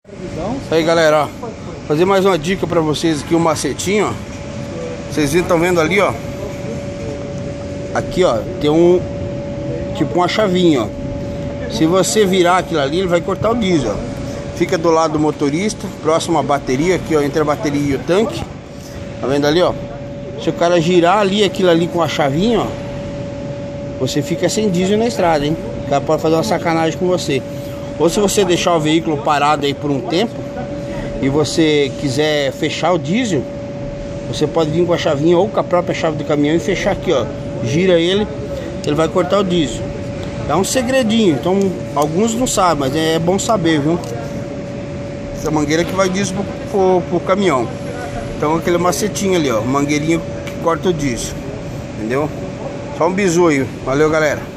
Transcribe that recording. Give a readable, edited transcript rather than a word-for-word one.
Aí galera, ó, fazer mais uma dica pra vocês aqui, um macetinho, ó. Vocês estão vendo ali, ó. Aqui, ó, tem um tipo uma chavinha, ó. Se você virar aquilo ali, ele vai cortar o diesel, ó. Fica do lado do motorista, próximo à bateria, aqui, ó, entre a bateria e o tanque. Tá vendo ali, ó? Se o cara girar ali, aquilo ali com a chavinha, ó, você fica sem diesel na estrada, hein? O cara pode fazer uma sacanagem com você. Ou se você deixar o veículo parado aí por um tempo e você quiser fechar o diesel, você pode vir com a chavinha ou com a própria chave do caminhão e fechar aqui, ó. Gira ele vai cortar o diesel. É um segredinho, então alguns não sabem, mas é bom saber, viu? Essa mangueira que vai diesel pro caminhão. Então aquele macetinho ali, ó, mangueirinha que corta o diesel. Entendeu? Só um bisu aí. Valeu, galera.